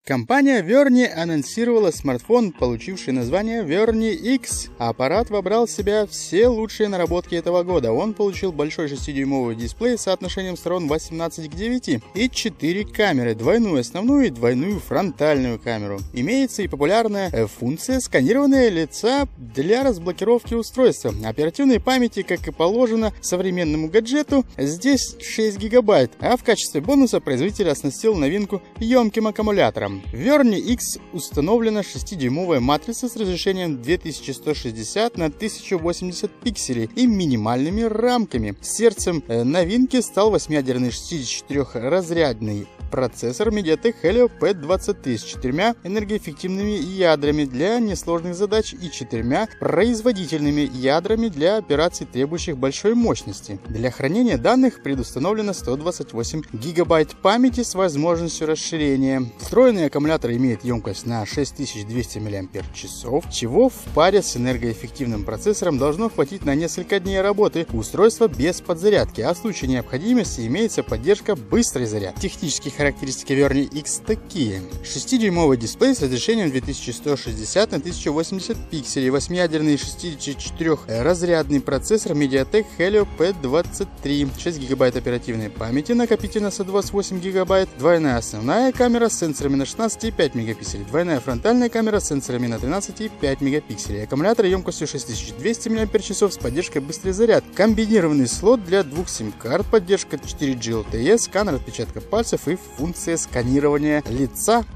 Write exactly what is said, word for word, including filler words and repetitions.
Компания Верни анонсировала смартфон, получивший название Верни X. Аппарат вобрал в себя все лучшие наработки этого года. Он получил большой шестидюймовый дисплей с соотношением сторон восемнадцать к девяти и четыре камеры, двойную основную и двойную фронтальную камеру. Имеется и популярная функция сканирования лица для разблокировки устройства. Оперативной памяти, как и положено современному гаджету, здесь шесть гигабайт, а в качестве бонуса производитель оснастил новинку емким аккумулятором. В Верни X установлена шестидюймовая матрица с разрешением две тысячи сто шестьдесят на тысячу восемьдесят пикселей и минимальными рамками. Сердцем новинки стал восьмиядерный шестидесятичетырехразрядный процессор Mediatek Helio пи двадцать три с четырьмя энергоэффективными ядрами для несложных задач и четырьмя производительными ядрами для операций, требующих большой мощности. Для хранения данных предустановлено сто двадцать восемь гигабайт памяти с возможностью расширения. Встроенный аккумулятор имеет емкость на шесть тысяч двести миллиампер-часов, чего в паре с энергоэффективным процессором должно хватить на несколько дней работы устройства без подзарядки, а в случае необходимости имеется поддержка быстрой зарядки. Технические характеристики Верни X такие: шестидюймовый дисплей с разрешением две тысячи сто шестьдесят на тысячу восемьдесят пикселей, восьмиядерный шестидесятичетырехразрядный процессор Mediatek Helio пи двадцать три, шесть гигабайт оперативной памяти, накопительно сто двадцать восемь гигабайт, двойная основная камера с сенсорами на шестнадцать и пять мегапикселей, двойная фронтальная камера с сенсорами на тринадцать и пять мегапикселей, аккумулятор емкостью шесть тысяч двести миллиампер-часов с поддержкой быстрой зарядки, комбинированный слот для двух сим-карт, поддержка четыре джи эл ти и, сканер отпечатка пальцев и функция сканирования лица.